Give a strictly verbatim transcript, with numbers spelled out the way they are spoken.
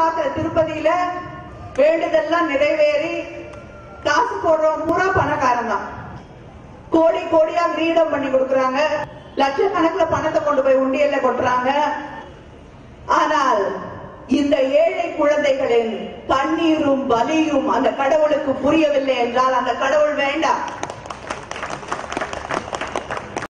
பார்க்கிற திருப்பதியில வேண்டுதெல்லாம் நிறைவேறி காசு போடுறவங்க பூரா பணக்காரன் தான். கோடி கோடியா கிரீடம் பண்ணி கொடுக்கறாங்க, லட்சக்கணக்கில் பணத்தை கொண்டு போய் உண்டியல்ல கொட்டுறாங்க. ஆனால் இந்த ஏழை குழந்தைகளின் கண்ணீரும் வலியும் அந்த கடவுளுக்கு புரியவில்லை என்றால் அந்த கடவுள் வேண்டாம்.